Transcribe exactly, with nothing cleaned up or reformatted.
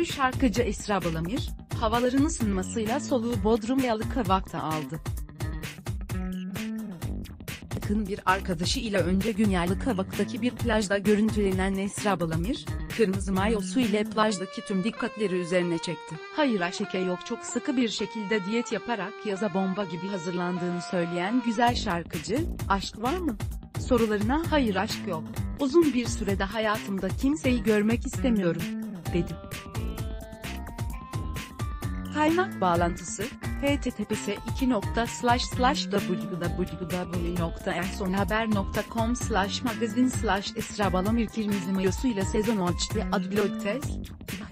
Ünlü şarkıcı Esra Balamir, havaların ısınmasıyla soluğu Bodrum Yalıkavak'ta aldı. Yakın bir arkadaşı ile önce gün Yalıkavak'taki bir plajda görüntülenen Esra Balamir, kırmızı mayosu ile plajdaki tüm dikkatleri üzerine çekti. Hayır aşk yok, çok sıkı bir şekilde diyet yaparak yaza bomba gibi hazırlandığını söyleyen güzel şarkıcı, aşk var mı sorularına hayır aşk yok, uzun bir sürede hayatımda kimseyi görmek istemiyorum, dedi. Kaynak bağlantısı, h t t p s iki nokta slash slash w w w nokta ensonhaber nokta com slash magazin slash Esra Balamir kırmızı mayosuyla sezon açtı adlı test.